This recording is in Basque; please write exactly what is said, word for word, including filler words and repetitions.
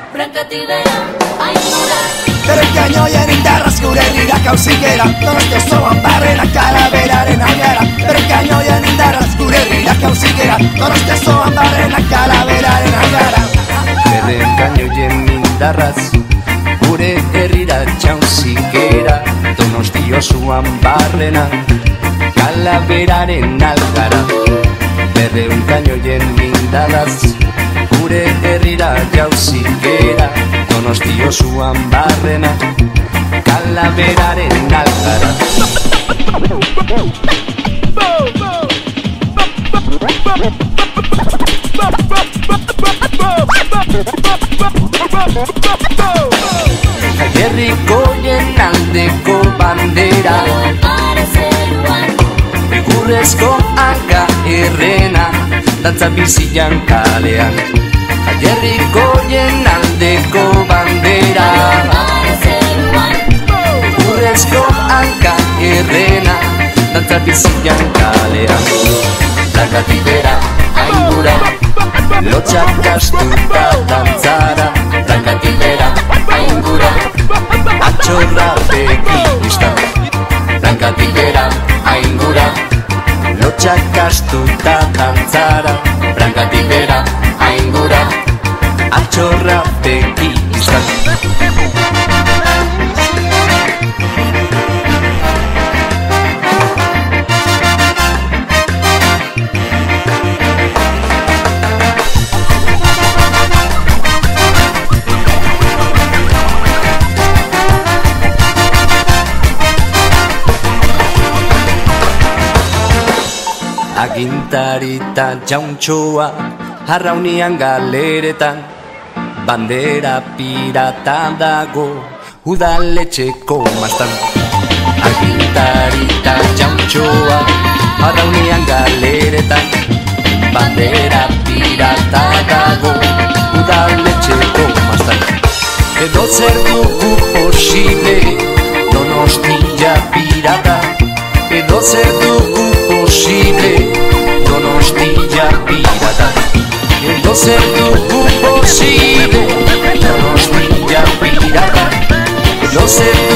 Brankatibera, aingura. Berrekainoien indarraz gure herrira kauzikera, Donostia osoan barrena kalaberaren algara. Berrekainoien indarraz gure herrira kauzikera, Donostia osoan barrena kalaberaren algara. Berrekainoien indarraz gure herrira kauzikera, Donostia osoan barrena kalaberaren algara. Berrekainoien indarraz gure herrira kauzikera, Donostia osoan barrena kalaberaren algara. Jaierrikoien aldeko bandera, egurrezko hanka errena, dantza bizian kalean. Jaierrikoien aldeko bandera, egurrezko hanka errena, dantza bizian kalean. Brankatibera, aingura, lotxak astuta dantzara. Brankatibera, aingura, atxorra begi istan. Brankatibera, aingura, lotxak astuta dantzara. Brankatibera, aingura, atxorra begi istan. Agintarita jauntxoa arraunian galeretan, bandera pirata dago udaletxeko mastan. Agintarita jauntxoa arraunian galeretan, bandera pirata dago udaletxeko mastan. Edo zer dugu posible Donostia pirata, edo zer dugu posible Donostia pirata, edo zer dugu posible Donostia pirata, edo zer